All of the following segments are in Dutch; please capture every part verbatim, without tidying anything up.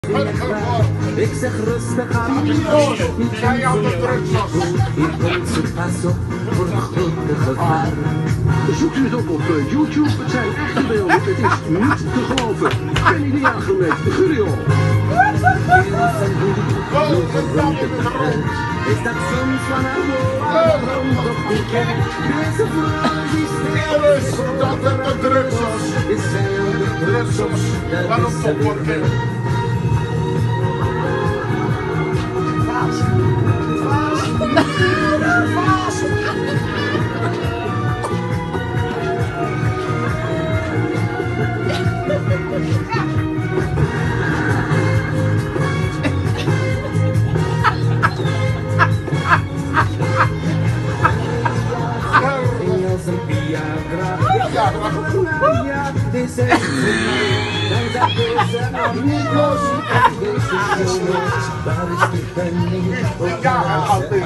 Ik zeg rustig aan, niet aan de drugsmas. Hier komt ze pas op voor een grote gevaar. Zoekt u het op op YouTube, het zijn echte beelden, het is niet te geloven. Penny de Jager met Gurio. Is dat soms van haar woorden rond op die kerk? Deze vrouw die steeds dat er een drugsmas is zij aan de drugsmas, waarom toch worden? Ja, deze is dan dat deze nog niet los. En deze jongen, waar is die penning? Ja, altijd.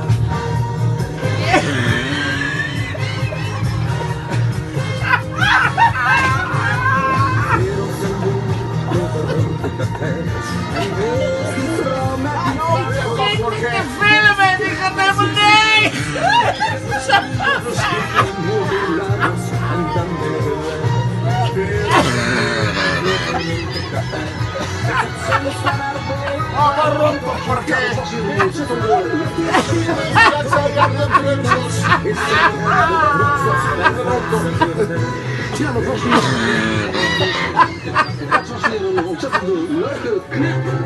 Ik film en ik ga naar beneden! Oh, waarom toch verkeerd? Dat zijn dan de drugsmas. Ja, dat was weer, dat was weer een ontzettend leuke clip.